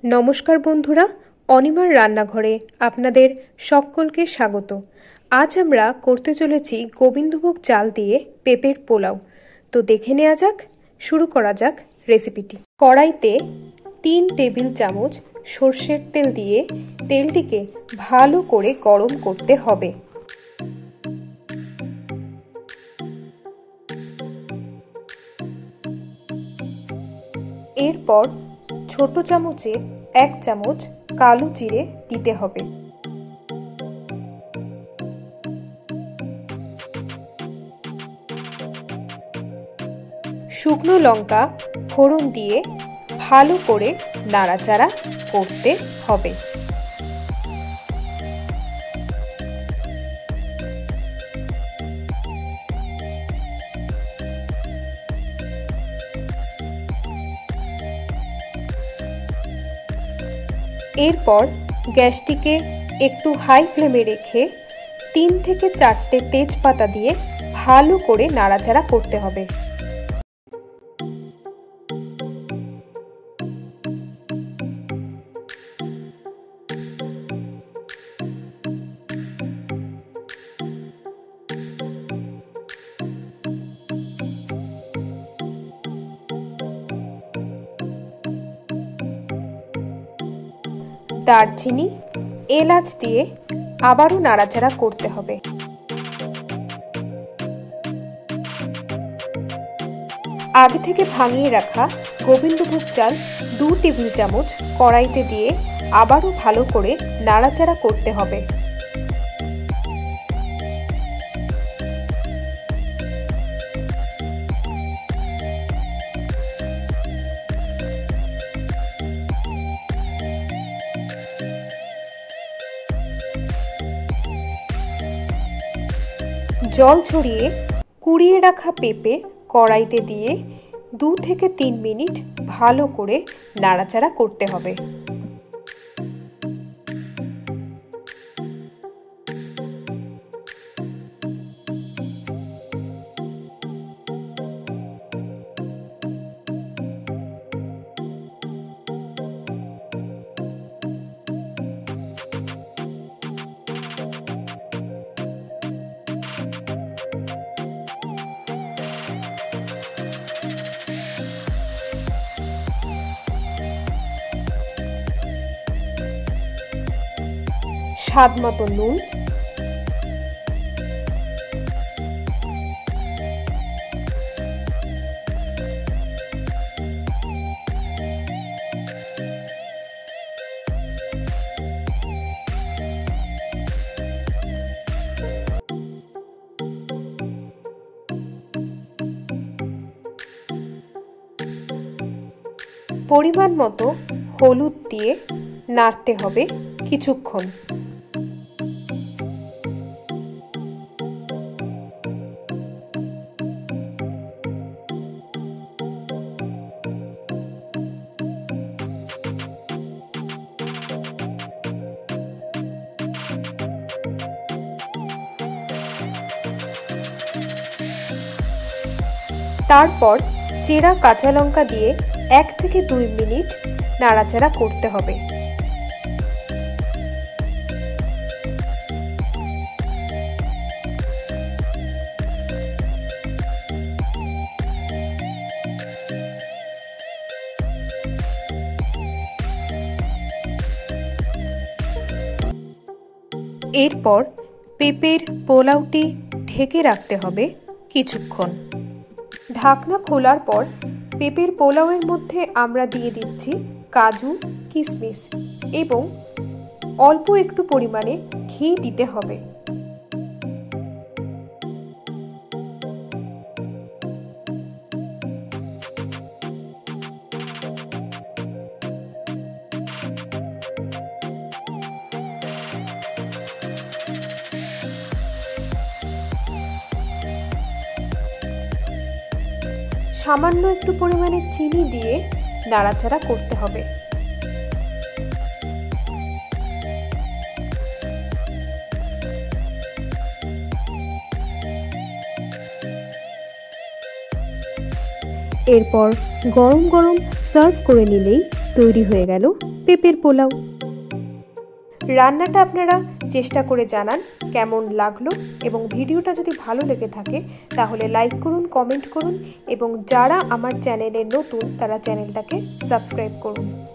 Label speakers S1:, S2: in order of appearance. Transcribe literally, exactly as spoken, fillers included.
S1: नमस्कार बंधुरा अनिमार रान्नाघरे आपनादेर सकलके स्वागत। आज आमरा करते चलेछि गोविंदभोग चाल दिए पेपर पोलाव। तो देखे नेওয়া যাক, शुरू करा যাক रेसिपिटी। कड़ाईते तीन टेबिल चामच सर्षेर तेल दिए तेलटिके भालो करे गरम करते हबे। एरपर छोटो चामचे एक चामच कालो जिरे दीते हबे। शुकनो लंका फोड़न दिए भालो करे नाड़ाचाड़ा करते हबे। एरपर गैसटिके एकटू हाई फ्लेमे रेखे तीन थेके चारटे तेजपाता दिए भालो करे नाड़ाचाड़ा करते हबे। दारचिनी एलाच दिए आबारो नाड़ाचाड़ा करते हबे। आगे थेके भांगिए रखा गोविंदभोग चाल दो टेबिल चामच कड़ाईते दिए आबारो भालो करे नाड़ाचाड़ा करते हबे। जल झरिए कुड़िए रखा पेपे कड़ाईते दिए दो थेके तीन मिनिट भालो करे नाड़ाचाड़ा करते हबे। स्वाद मतो नुन, परिमाण मतो हलुद दिए नाड़ते हबे किछुक्षण। तारपर चेरा काँचा लंका दिए एक थेके दुई मिनिट नाड़ाचाड़ा करते हबे। एरपर पेपर पोलावटी ढेके राखते हबे किछुक्षण। ढाकना खोलार पर पेपर पोलावेर मध्य आमरा दिए दिচ্ছি काजू किशमिश एवं अल्प एकटू परिमाणे घी दीते हबे। सामान्य एकटू परिमाणे चीनी दिए नाड़ाचाड़ा करते हबे। एरपर गरम गरम सार्व करे निलेई তৈরি হয়ে গেল পেঁপের পোলাও। রান্নাটা আপনারা চেষ্টা করে জানান কেমন লাগলো, এবং ভিডিওটা যদি ভালো লেগে থাকে তাহলে লাইক করুন, কমেন্ট করুন, এবং যারা আমার চ্যানেলে নতুন তারা চ্যানেলটাকে সাবস্ক্রাইব করুন।